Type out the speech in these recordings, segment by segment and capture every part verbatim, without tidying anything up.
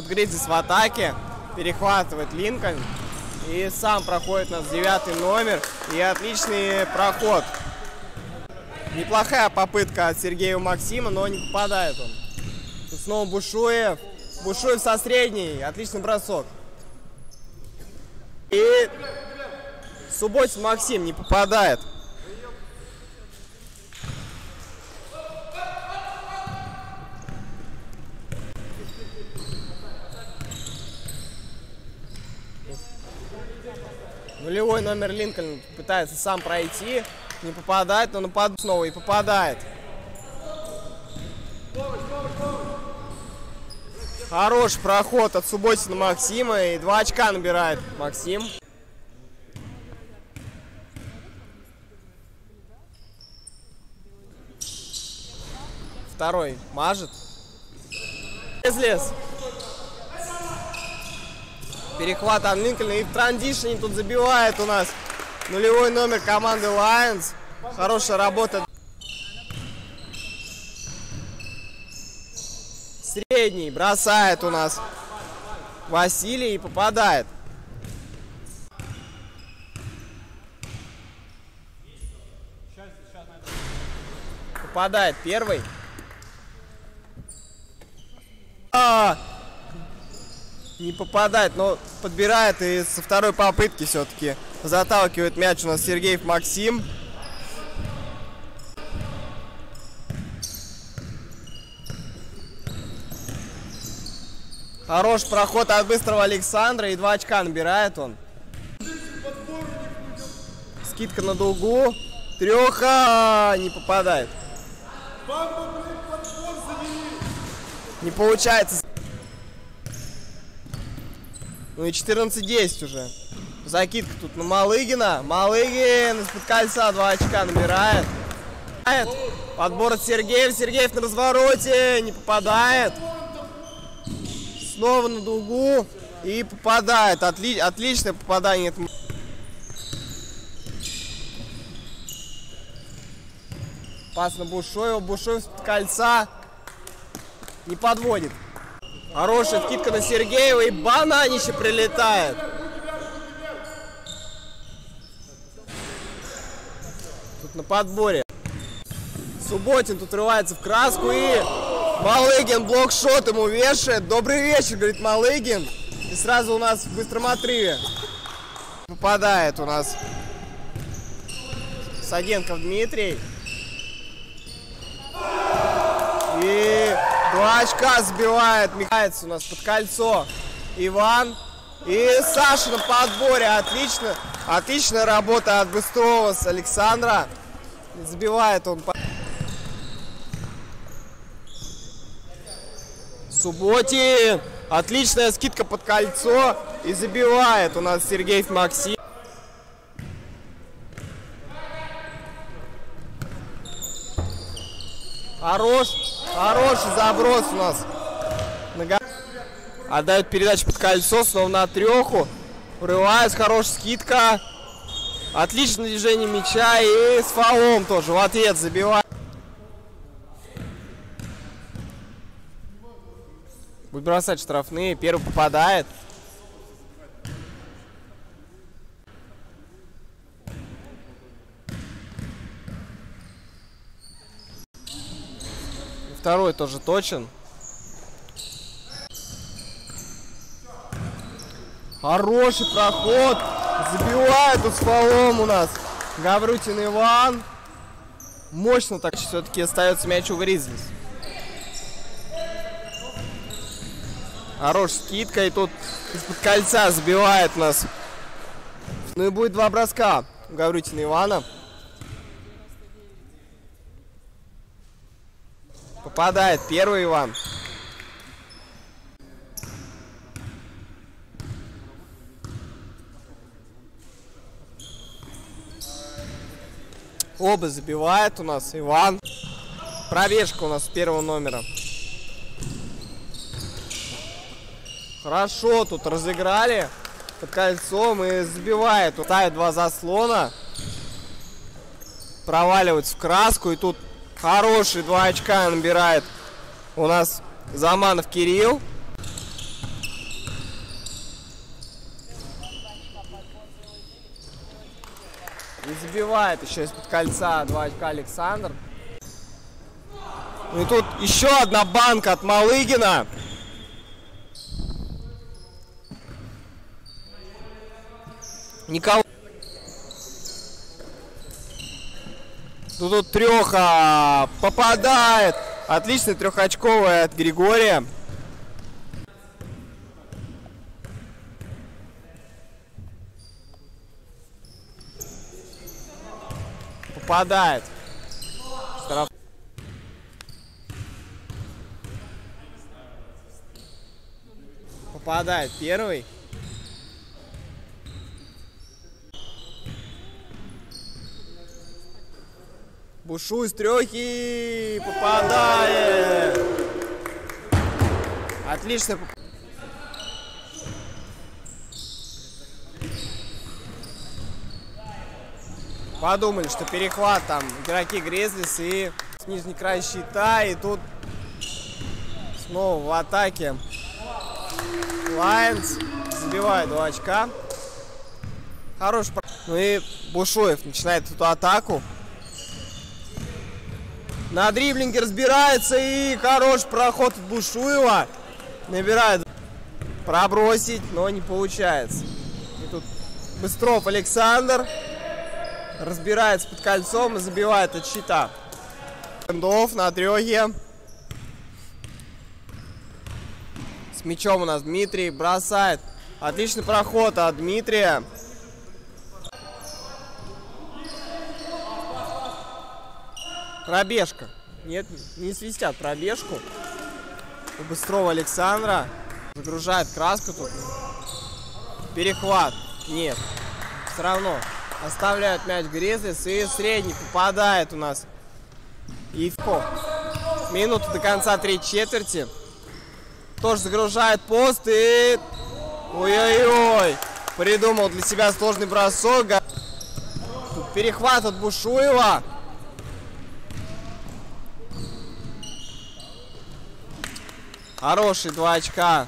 Гризлис в атаке. Перехватывает Линкольн. И сам проходит у нас девятый номер. И отличный проход. Неплохая попытка от Сергея Максима, но не попадает он. Тут снова Бушуев. Бушуев со средней. Отличный бросок. И Субботин Максим не попадает. Нулевой номер Линкольн пытается сам пройти. Не попадает, но нападает снова и попадает. Хороший проход от Субботина Максима. И два очка набирает Максим. Второй мажет. Гризлис. Перехват от Линкольна. И в трандишене тут забивает у нас нулевой номер команды Lions. Хорошая работа. Средний бросает у нас Василий и попадает. Попадает первый. А, не попадает, но подбирает и со второй попытки все-таки заталкивает мяч у нас Сергеев Максим. Хороший проход от быстрого Александра и два очка набирает он. Скидка на дугу. Треха не попадает. Не получается. Ну и четырнадцать десять уже. Закидка тут на Малыгина. Малыгин из-под кольца два очка набирает. Подбор от Сергеев. Сергеев на развороте. Не попадает. Снова на дугу. И попадает. Отли... Отличное попадание. Пас на Бушуева. Бушуев из-под кольца. Не подводит. Хорошая вкидка на Сергеева. И бананище прилетает. Тут на подборе. Субботин тут рывается в краску. И Малыгин блокшот ему вешает. Добрый вечер, говорит Малыгин. И сразу у нас в быстром отрыве попадает у нас Сагенков Дмитрий. И два очка забивает. Михается у нас под кольцо Иван. И Саша на подборе. Отлично. Отличная работа от Быстрова с Александра. Забивает он. Субботин. Отличная скидка под кольцо. И забивает у нас Сергеев Максим. Хорош. Хороший заброс у нас. Отдает передачу под кольцо. Снова на треху. Врывается. Хорошая скидка. Отличное движение мяча. И с фолом тоже в ответ забивает. Будет бросать штрафные. Первый попадает. Второй тоже точен. Хороший проход. Забивает тут с фолом у нас Гаврютин Иван. Мощно так все-таки остается мяч у Гризлис. Хорошая скидка. И тут из-под кольца забивает нас. Ну и будет два броска у Гаврютина Ивана. Попадает первый Иван. Оба забивает у нас Иван. Пробежка у нас с первого номера. Хорошо тут разыграли под кольцом и забивает. Ставит два заслона. Проваливается в краску. И тут хорошие два очка набирает у нас Заманов Кирилл. И забивает еще из-под кольца два очка Александр. Ну и тут еще одна банка от Малыгина. Николай. Ну тут треха попадает. Отличный трехочковый от Григория. Попадает. Штраф. Попадает первый. Бушуй с трехи. Попадает. Отлично. Подумали, что перехват там игроки Гризлис и нижний край щита. И тут снова в атаке Лайонс забивает два очка. Хороший. Ну и Бушуев начинает эту атаку. На дриблинге разбирается и хороший проход от Бушуева. Набирает пробросить, но не получается. И тут Быстров Александр разбирается под кольцом и забивает от щита. Эндов на трехе. С мячом у нас Дмитрий бросает. Отличный проход от Дмитрия. Пробежка. Нет, не свистят пробежку. У Быстрова Александра. Загружает краску тут. Перехват. Нет. Все равно. Оставляют мяч Гризлис. И средний попадает у нас. Ивко. Минута до конца третьей четверти. Тоже загружает пост и... Ой-ой-ой. Придумал для себя сложный бросок. Тут перехват от Бушуева. Хороший два очка.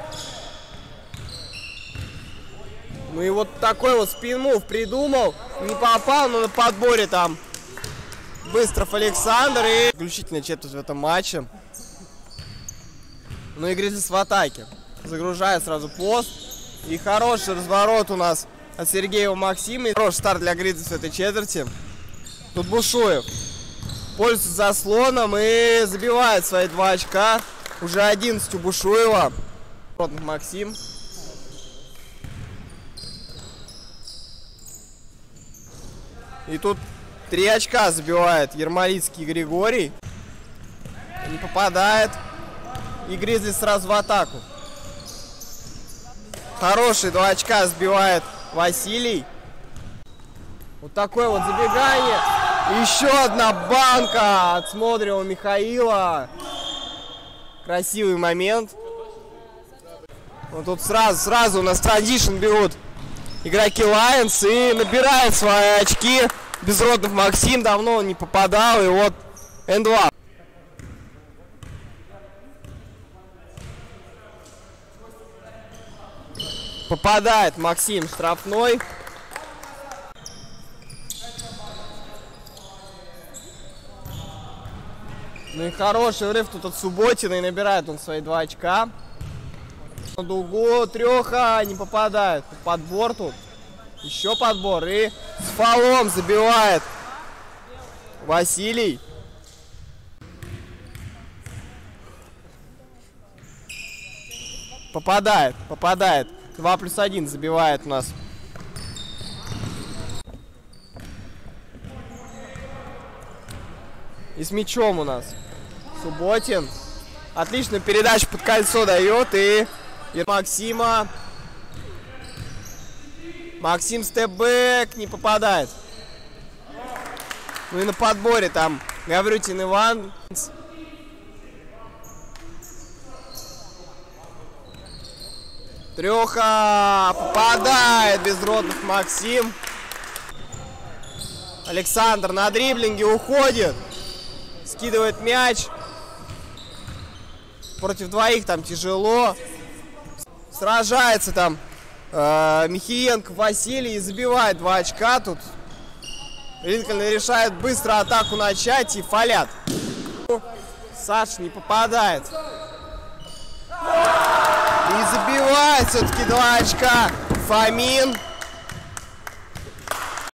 Ну и вот такой вот спин-мув придумал. Не попал, но на подборе там Быстров Александр. И заключительная четверть в этом матче. Ну и Гризлис в атаке. Загружает сразу пост. И хороший разворот у нас от Сергеева Максима. И хороший старт для Гризлис в этой четверти. Тут Бушуев пользуется заслоном и забивает свои два очка. Уже одиннадцать у Бушуева. Максим. И тут три очка забивает Ермолицкий Григорий. Не попадает. И Гризлис сразу в атаку. Хороший два очка сбивает Василий. Вот такое вот забегание. Еще одна банка от Смотрева Михаила. Красивый момент. Вот тут сразу, сразу у нас традишн берут игроки Лайонс и набирает свои очки. Безродных Максим давно не попадал. И вот эн два. Попадает Максим штрафной. Ну и хороший врыв тут от Субботина. И набирает он свои два очка. На дугу треха не попадает. Подбор тут. Еще подбор. И с фолом забивает Василий. Попадает. Попадает. два плюс один забивает у нас. И с мячом у нас Субботин. Отличную передачу под кольцо дает. И, и Максима. Максим степ-бэк не попадает. Ну и на подборе там Гаврютин Иван. Треха попадает Безродных Максим. Александр на дриблинге уходит. Скидывает мяч. Против двоих там тяжело. Сражается там э, Михиенко Василий и забивает два очка тут. Линкольн решает быстро атаку начать и фалят. Саша не попадает. И забивает все-таки два очка Фомин.